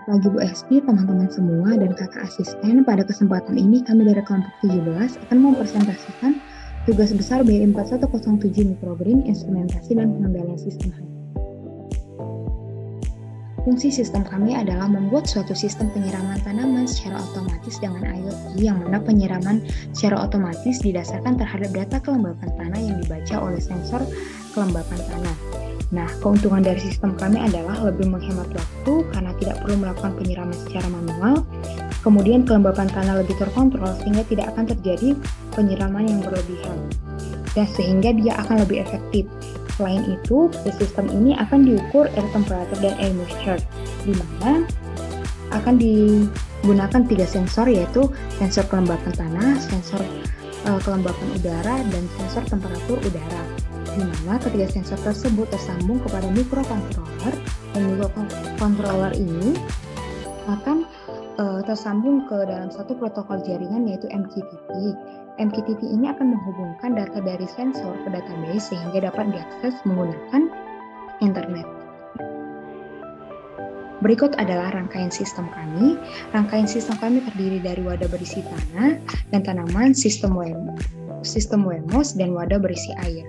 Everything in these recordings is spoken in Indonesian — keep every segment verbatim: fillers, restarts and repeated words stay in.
pagi Bu Esti, teman-teman semua, dan kakak asisten. Pada kesempatan ini kami dari kelompok tujuh belas akan mempresentasikan tugas besar B I empat satu nol tujuh Microgreen, Instrumentasi dan Pengendalian Sistem H V A C. Fungsi sistem kami adalah membuat suatu sistem penyiraman tanaman secara otomatis dengan IoT, yang mana penyiraman secara otomatis didasarkan terhadap data kelembapan tanah yang dibaca oleh sensor kelembapan tanah. Nah, keuntungan dari sistem kami adalah lebih menghemat waktu karena tidak perlu melakukan penyiraman secara manual. Kemudian kelembapan tanah lebih terkontrol sehingga tidak akan terjadi penyiraman yang berlebihan. Dan sehingga dia akan lebih efektif. Selain itu, sistem ini akan diukur air temperature dan air moisture, di mana akan digunakan tiga sensor, yaitu sensor kelembapan tanah, sensor uh, kelembapan udara, dan sensor temperatur udara. Di mana ketiga sensor tersebut tersambung kepada microcontroller, dan microcontroller ini akan uh, tersambung ke dalam satu protokol jaringan, yaitu M Q T T. M Q T T ini akan menghubungkan data dari sensor ke database sehingga dapat diakses menggunakan internet. Berikut adalah rangkaian sistem kami. Rangkaian sistem kami terdiri dari wadah berisi tanah dan tanaman, sistem W M O S, sistem W M O S, dan wadah berisi air.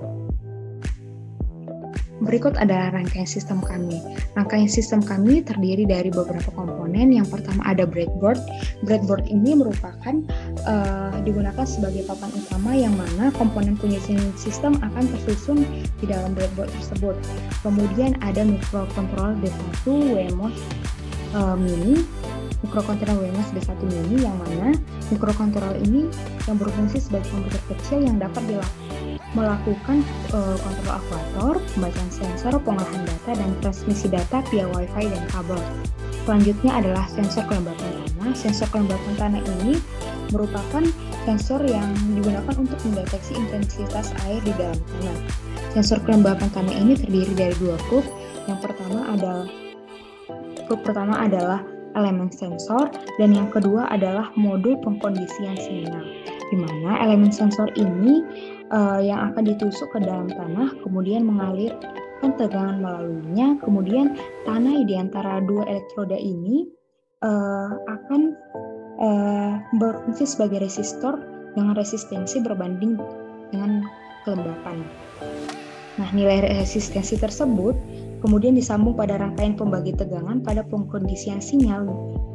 Berikut adalah rangkaian sistem kami. Rangkaian sistem kami terdiri dari beberapa komponen. Yang pertama ada breadboard. Breadboard ini merupakan uh, digunakan sebagai papan utama yang mana komponen penyusun sistem akan tersusun di dalam breadboard tersebut. Kemudian ada microcontroller D satu W M O S uh, mini, microcontroller W M O S D satu mini, yang mana microcontroller ini yang berfungsi sebagai komputer kecil yang dapat dilakukan melakukan uh, kontrol aktuator, pembacaan sensor, pengolahan data, dan transmisi data via Wi-Fi dan kabel. Selanjutnya adalah sensor kelembapan tanah. Sensor kelembapan tanah ini merupakan sensor yang digunakan untuk mendeteksi intensitas air di dalam tanah. Sensor kelembapan tanah ini terdiri dari dua grup. Yang pertama adalah grup pertama adalah elemen sensor, dan yang kedua adalah modul pengkondisian sinyal, di mana elemen sensor ini uh, yang akan ditusuk ke dalam tanah, kemudian mengalirkan tegangan melaluinya, kemudian tanah di antara dua elektroda ini uh, akan uh, berfungsi sebagai resistor dengan resistensi berbanding dengan kelembapan. Nah, nilai resistensi tersebut kemudian disambung pada rangkaian pembagi tegangan pada pengkondisian sinyal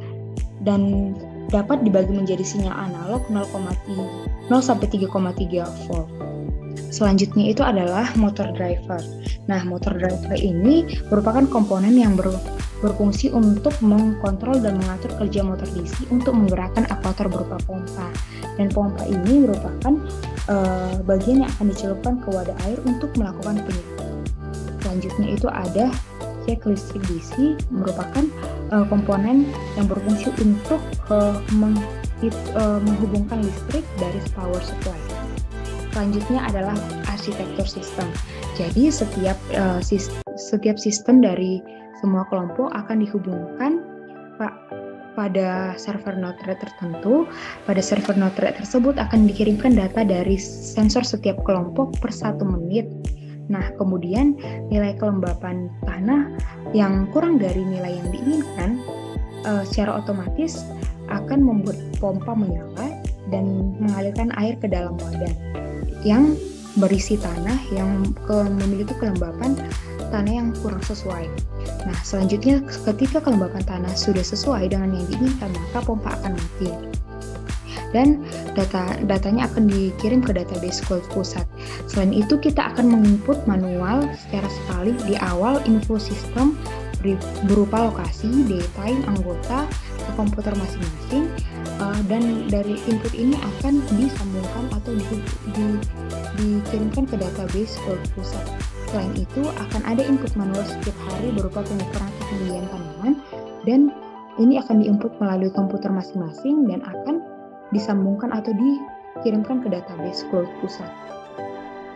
dan dapat dibagi menjadi sinyal analog nol sampai tiga koma tiga volt. Selanjutnya itu adalah motor driver. Nah, motor driver ini merupakan komponen yang ber, berfungsi untuk mengkontrol dan mengatur kerja motor D C untuk menggerakkan aktuator berupa pompa. Dan pompa ini merupakan uh, bagian yang akan dicelupkan ke wadah air untuk melakukan penyiraman. Selanjutnya itu ada cek listrik D C, merupakan uh, komponen yang berfungsi untuk uh, meng, it, uh, menghubungkan listrik dari power supply. Selanjutnya adalah arsitektur sistem. Jadi setiap uh, sis, setiap sistem dari semua kelompok akan dihubungkan Pak pada server node-RED tertentu. Pada server node-RED tersebut akan dikirimkan data dari sensor setiap kelompok per satu menit. Nah, kemudian nilai kelembapan tanah yang kurang dari nilai yang diinginkan uh, secara otomatis akan membuat pompa menyala dan mengalirkan air ke dalam wadah yang berisi tanah yang ke, memiliki kelembapan tanah yang kurang sesuai. Nah, selanjutnya ketika kelembapan tanah sudah sesuai dengan yang diinginkan, maka pompa akan mati. Dan data datanya akan dikirim ke database cloud pusat. Selain itu, kita akan menginput manual secara sekali di awal info sistem berupa lokasi, detail, anggota ke komputer masing-masing, uh, dan dari input ini akan disambungkan atau di, di, dikirimkan ke database cloud pusat. Selain itu, akan ada input manual setiap hari berupa pengukuran ketinggian tanaman, dan ini akan diinput melalui komputer masing-masing dan akan disambungkan atau dikirimkan ke database cloud pusat.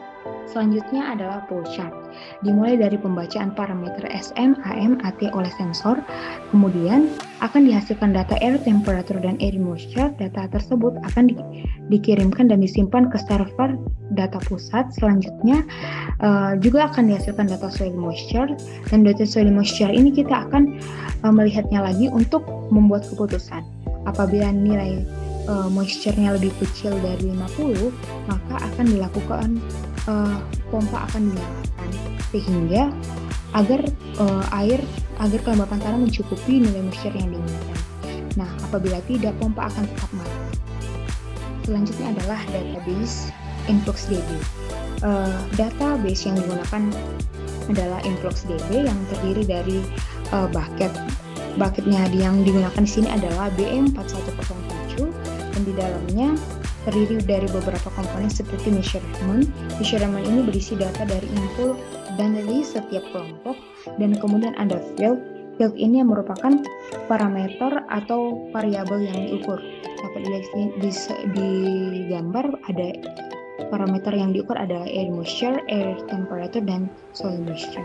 Selanjutnya adalah flow chart. Dimulai dari pembacaan parameter S M, A M, A T oleh sensor, kemudian akan dihasilkan data air temperature dan air moisture. Data tersebut akan di, dikirimkan dan disimpan ke server data pusat. Selanjutnya uh, juga akan dihasilkan data soil moisture, dan data soil moisture ini kita akan uh, melihatnya lagi untuk membuat keputusan. Apabila nilai uh, moisture-nya lebih kecil dari lima puluh, maka akan dilakukan uh, pompa akan dinyalakan sehingga agar uh, air agar kelembapan tanah mencukupi nilai moisture yang diinginkan. Nah, apabila tidak, pompa akan tetap mati. Selanjutnya adalah database InfluxDB. Uh, database yang digunakan adalah InfluxDB yang terdiri dari uh, bucket. Bucketnya yang digunakan di sini adalah B M empat satu nol tujuh, dan di dalamnya terdiri dari beberapa komponen seperti measurement. Measurement ini berisi data dari input dan dari setiap kelompok, dan kemudian ada field. Field ini yang merupakan parameter atau variabel yang diukur. Dapat dilihat di, di gambar ada parameter yang diukur adalah air moisture, air temperature, dan soil moisture.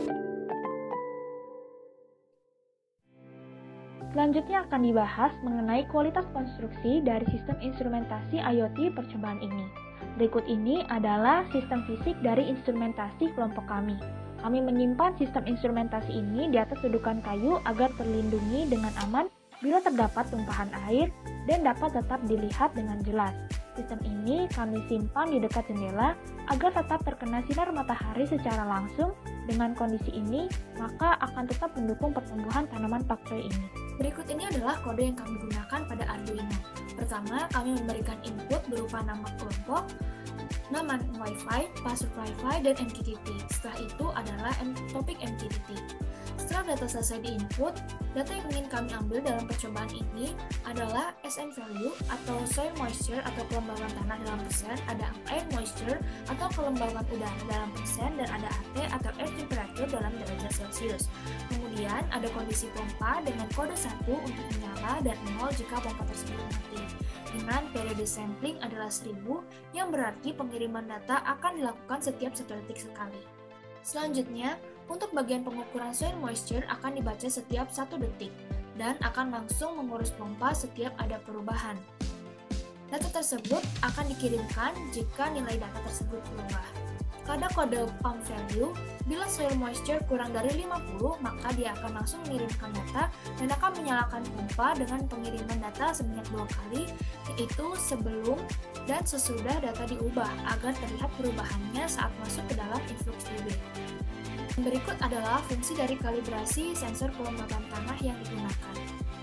Selanjutnya akan dibahas mengenai kualitas konstruksi dari sistem instrumentasi I O T percobaan ini. Berikut ini adalah sistem fisik dari instrumentasi kelompok kami. Kami menyimpan sistem instrumentasi ini di atas dudukan kayu agar terlindungi dengan aman bila terdapat tumpahan air dan dapat tetap dilihat dengan jelas. Sistem ini kami simpan di dekat jendela agar tetap terkena sinar matahari secara langsung. Dengan kondisi ini, maka akan tetap mendukung pertumbuhan tanaman pakcoy ini. Berikut ini adalah kode yang kami gunakan pada Arduino. Pertama, kami memberikan input berupa nama kelompok, nama Wi-Fi, password Wi-Fi, dan M Q T T. Setelah itu adalah topik M Q T T. Setelah data selesai diinput, data yang ingin kami ambil dalam percobaan ini adalah S M value atau soil moisture atau kelembaban tanah dalam persen, ada air moisture atau kelembaban udara dalam persen, dan ada A T atau air temperature dalam derajat Celcius. Kemudian ada kondisi pompa dengan kode satu untuk menyala dan nol jika pompa tersebut mati. Dengan periode sampling adalah seribu, yang berarti pengiriman data akan dilakukan setiap satu detik sekali. Selanjutnya, untuk bagian pengukuran soil moisture akan dibaca setiap satu detik dan akan langsung mengurus pompa setiap ada perubahan. Data tersebut akan dikirimkan jika nilai data tersebut berubah. Pada kode pump value, bila soil moisture kurang dari lima puluh, maka dia akan langsung mengirimkan data dan akan menyalakan pompa dengan pengiriman data sebanyak dua kali, yaitu sebelum dan sesudah data diubah agar terlihat perubahannya saat masuk ke dalam InfluxDB. Berikut adalah fungsi dari kalibrasi sensor kelembaban tanah yang digunakan.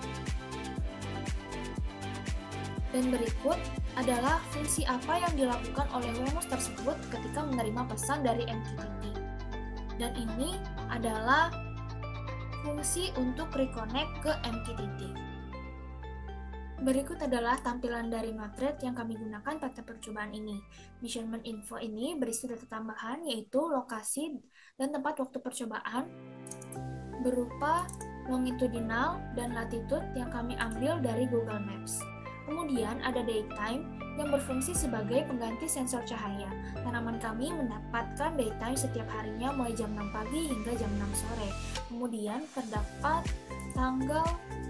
Dan berikut adalah fungsi apa yang dilakukan oleh Wemos tersebut ketika menerima pesan dari M Q T T. Dan ini adalah fungsi untuk reconnect ke M Q T T. Berikut adalah tampilan dari Node-RED yang kami gunakan pada percobaan ini. Measurement info ini berisi data tambahan, yaitu lokasi dan tempat waktu percobaan, berupa longitudinal dan latitude yang kami ambil dari Google Maps. Kemudian ada daytime yang berfungsi sebagai pengganti sensor cahaya. Tanaman kami mendapatkan daytime setiap harinya mulai jam enam pagi hingga jam enam sore. Kemudian terdapat tanggal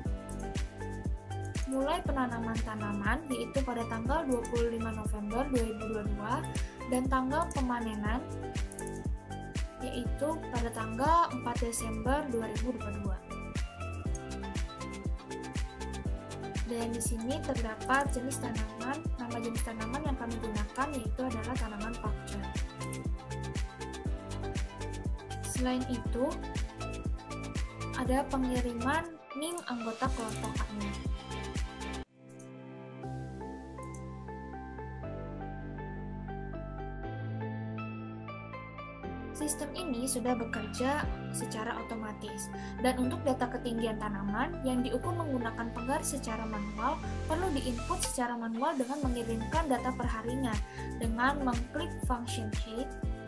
mulai penanaman tanaman, yaitu pada tanggal dua puluh lima November dua ribu dua puluh dua, dan tanggal pemanenan, yaitu pada tanggal empat Desember dua ribu dua puluh dua. Dan di sini terdapat jenis tanaman, nama jenis tanaman yang kami gunakan yaitu adalah tanaman pakcoy. Selain itu, ada pengiriman nim anggota kelompok kami. Sistem ini sudah bekerja secara otomatis, dan untuk data ketinggian tanaman yang diukur menggunakan penggaris secara manual perlu diinput secara manual dengan mengirimkan data perharinya dengan mengklik function height,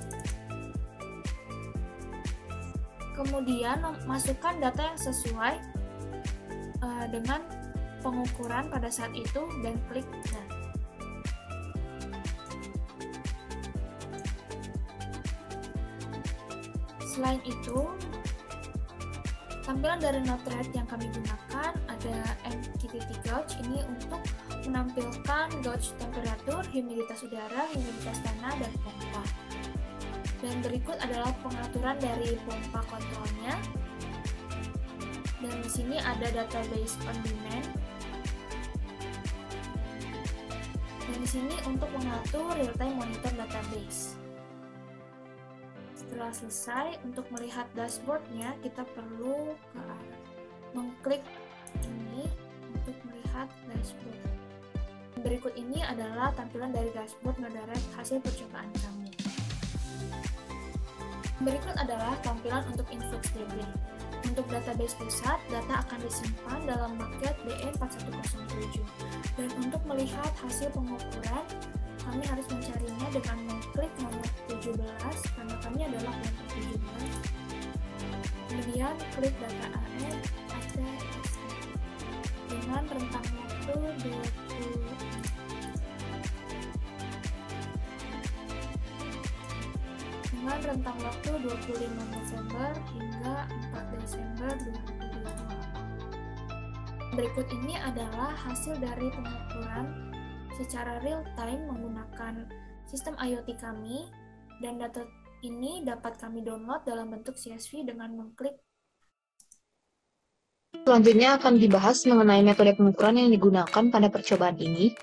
kemudian masukkan data yang sesuai uh, dengan pengukuran pada saat itu dan klik done. Selain itu, tampilan dari Node-RED yang kami gunakan ada M Q T T gauge ini untuk menampilkan gauge temperatur, humiditas udara, humiditas tanah, dan pompa. Dan berikut adalah pengaturan dari pompa kontrolnya. Dan di sini ada database on demand. Dan di sini untuk mengatur real-time monitor database. Setelah selesai, untuk melihat dashboardnya, kita perlu ke arah mengklik ini untuk melihat dashboard. Berikut ini adalah tampilan dari dashboard Node-RED hasil percobaan kami. Berikut adalah tampilan untuk InfluxDB. Untuk database pusat, data akan disimpan dalam bucket D E empat satu nol tujuh. Dan untuk melihat hasil pengukuran, kami harus mencarinya dengan mengklik nomor tujuh belas karena kami adalah kelompok tujuh belas. Kemudian klik data A R, A C, S C dengan rentang waktu dua puluh dengan rentang waktu dua puluh lima November hingga empat Desember dua ribu dua puluh dua. Berikut ini adalah hasil dari pengukuran secara real time menggunakan sistem IoT kami, dan data ini dapat kami download dalam bentuk C S V dengan mengklik. Selanjutnya akan dibahas mengenai metode pengukuran yang digunakan pada percobaan ini.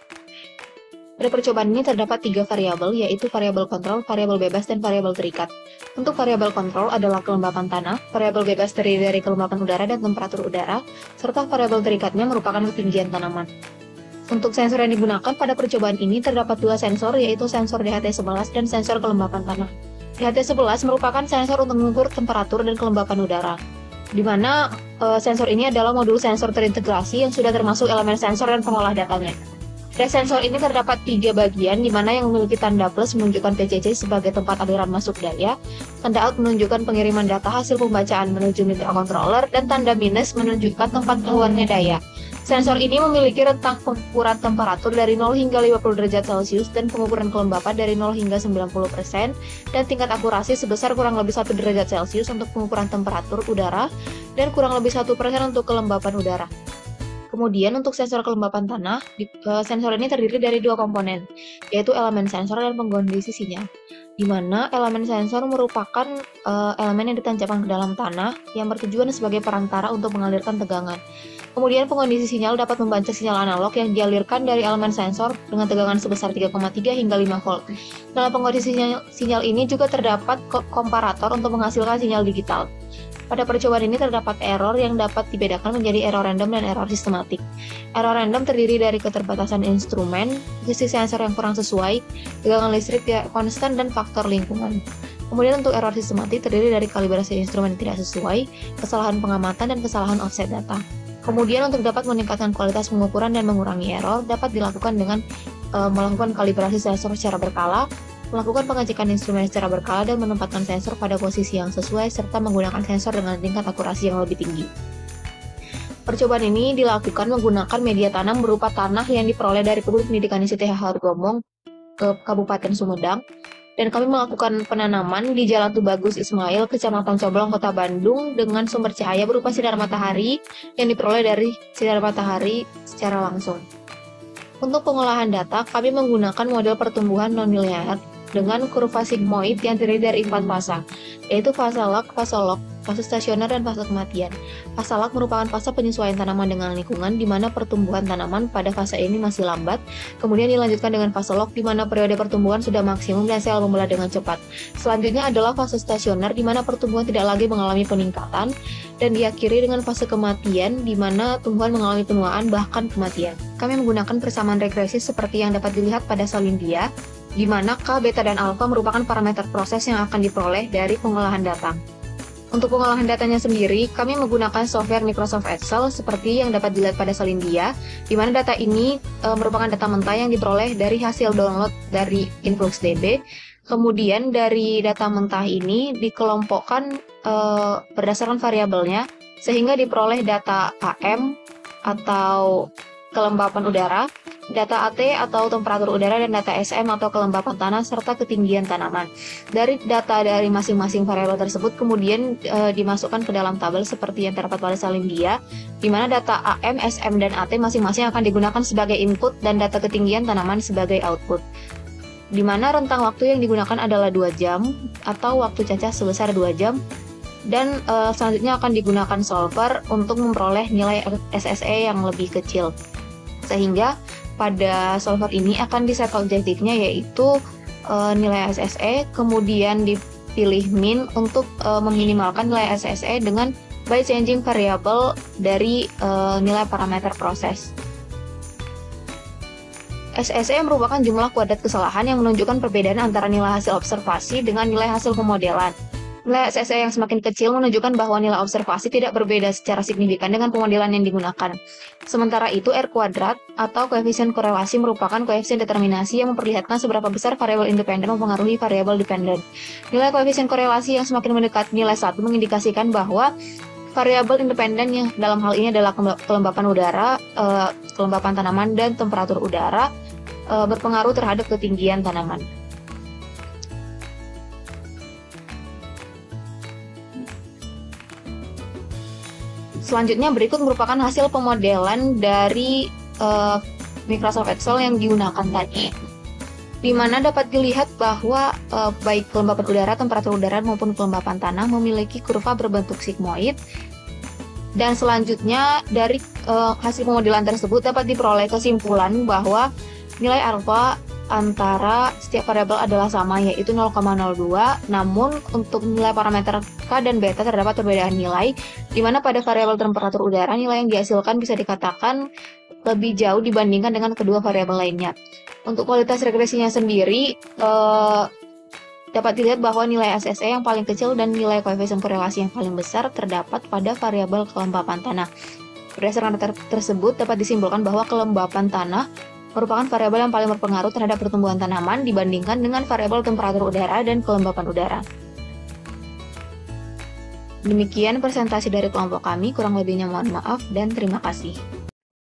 Pada percobaan ini terdapat tiga variabel, yaitu variabel kontrol, variabel bebas, dan variabel terikat. Untuk variabel kontrol adalah kelembapan tanah, variabel bebas terdiri dari kelembapan udara dan temperatur udara, serta variabel terikatnya merupakan ketinggian tanaman. Untuk sensor yang digunakan pada percobaan ini terdapat dua sensor, yaitu sensor D H T sebelas dan sensor kelembapan tanah. D H T sebelas merupakan sensor untuk mengukur temperatur dan kelembapan udara, di mana e, sensor ini adalah modul sensor terintegrasi yang sudah termasuk elemen sensor dan pengolah datanya. Pada sensor ini terdapat tiga bagian, di mana yang memiliki tanda plus menunjukkan P C C sebagai tempat aliran masuk daya, tanda out menunjukkan pengiriman data hasil pembacaan menuju microcontroller, dan tanda minus menunjukkan tempat keluarnya daya. Sensor ini memiliki rentang pengukuran temperatur dari nol hingga lima puluh derajat Celcius dan pengukuran kelembapan dari nol hingga sembilan puluh persen, dan tingkat akurasi sebesar kurang lebih satu derajat Celcius untuk pengukuran temperatur udara dan kurang lebih satu persen untuk kelembapan udara. Kemudian untuk sensor kelembapan tanah, sensor ini terdiri dari dua komponen, yaitu elemen sensor dan pengkondisi sinyal, di mana elemen sensor merupakan uh, elemen yang ditancapkan ke dalam tanah yang bertujuan sebagai perantara untuk mengalirkan tegangan. Kemudian pengkondisi sinyal dapat membaca sinyal analog yang dialirkan dari elemen sensor dengan tegangan sebesar tiga koma tiga hingga lima volt. Dalam pengkondisi sinyal, sinyal ini juga terdapat komparator untuk menghasilkan sinyal digital. Pada percobaan ini terdapat error yang dapat dibedakan menjadi error random dan error sistematik. Error random terdiri dari keterbatasan instrumen, sisi sensor yang kurang sesuai, tegangan listrik tidak konstan, dan faktor lingkungan. Kemudian untuk error sistematik terdiri dari kalibrasi instrumen yang tidak sesuai, kesalahan pengamatan, dan kesalahan offset data. Kemudian untuk dapat meningkatkan kualitas pengukuran dan mengurangi error, dapat dilakukan dengan e, melakukan kalibrasi sensor secara berkala, melakukan pengecekan instrumen secara berkala, dan menempatkan sensor pada posisi yang sesuai, serta menggunakan sensor dengan tingkat akurasi yang lebih tinggi. Percobaan ini dilakukan menggunakan media tanam berupa tanah yang diperoleh dari Kebun Pendidikan I C T Hargomong ke Kabupaten Sumedang, dan kami melakukan penanaman di Jalan Tubagus Ismail, Kecamatan Coblong, Kota Bandung, dengan sumber cahaya berupa sinar matahari yang diperoleh dari sinar matahari secara langsung. Untuk pengolahan data, kami menggunakan model pertumbuhan non-linear dengan kurva sigmoid yang terdiri dari empat fase, yaitu fase lag, fase lock, fase stasioner, dan fase kematian. Fase lag merupakan fase penyesuaian tanaman dengan lingkungan, di mana pertumbuhan tanaman pada fase ini masih lambat. Kemudian dilanjutkan dengan fase lock, di mana periode pertumbuhan sudah maksimum dan sel membelah dengan cepat. Selanjutnya adalah fase stasioner, di mana pertumbuhan tidak lagi mengalami peningkatan, dan diakhiri dengan fase kematian, di mana tumbuhan mengalami penuaan bahkan kematian. Kami menggunakan persamaan regresif seperti yang dapat dilihat pada salindia, di mana K, beta, dan alfa merupakan parameter proses yang akan diperoleh dari pengolahan data. Untuk pengolahan datanya sendiri, kami menggunakan software Microsoft Excel seperti yang dapat dilihat pada salindia, di mana data ini e, merupakan data mentah yang diperoleh dari hasil download dari InfluxDB. Kemudian dari data mentah ini dikelompokkan e, berdasarkan variabelnya, sehingga diperoleh data A M atau kelembapan udara, data A T atau temperatur udara, dan data S M atau kelembapan tanah serta ketinggian tanaman. Dari data dari masing-masing variabel tersebut kemudian e, dimasukkan ke dalam tabel seperti yang terdapat pada salin dia, di mana data A M, S M, dan A T masing-masing akan digunakan sebagai input dan data ketinggian tanaman sebagai output. Di mana rentang waktu yang digunakan adalah dua jam atau waktu cacah sebesar dua jam, dan e, selanjutnya akan digunakan solver untuk memperoleh nilai S S E yang lebih kecil. Sehingga pada solver ini akan diset objektifnya yaitu e, nilai S S E, kemudian dipilih min untuk e, meminimalkan nilai S S E dengan by changing variable dari e, nilai parameter proses. S S E merupakan jumlah kuadrat kesalahan yang menunjukkan perbedaan antara nilai hasil observasi dengan nilai hasil pemodelan. Nilai S S E yang semakin kecil menunjukkan bahwa nilai observasi tidak berbeda secara signifikan dengan pemodelan yang digunakan. Sementara itu, R kuadrat atau koefisien korelasi merupakan koefisien determinasi yang memperlihatkan seberapa besar variabel independen mempengaruhi variabel dependen. Nilai koefisien korelasi yang semakin mendekat nilai satu mengindikasikan bahwa variabel independen yang dalam hal ini adalah kelembapan udara, eh, kelembapan tanaman, dan temperatur udara eh, berpengaruh terhadap ketinggian tanaman. Selanjutnya berikut merupakan hasil pemodelan dari uh, Microsoft Excel yang digunakan tadi, di mana dapat dilihat bahwa uh, baik kelembapan udara, temperatur udara maupun kelembapan tanah memiliki kurva berbentuk sigmoid. Dan selanjutnya dari uh, hasil pemodelan tersebut dapat diperoleh kesimpulan bahwa nilai alfa antara setiap variabel adalah sama, yaitu nol koma nol dua, namun untuk nilai parameter K dan beta terdapat perbedaan nilai, di mana pada variabel temperatur udara nilai yang dihasilkan bisa dikatakan lebih jauh dibandingkan dengan kedua variabel lainnya. Untuk kualitas regresinya sendiri, eh, dapat dilihat bahwa nilai S S E yang paling kecil dan nilai koefisien korelasi yang paling besar terdapat pada variabel kelembapan tanah. Berdasarkan data tersebut dapat disimpulkan bahwa kelembapan tanah merupakan variabel yang paling berpengaruh terhadap pertumbuhan tanaman dibandingkan dengan variabel temperatur udara dan kelembapan udara. Demikian presentasi dari kelompok kami, kurang lebihnya mohon maaf dan terima kasih.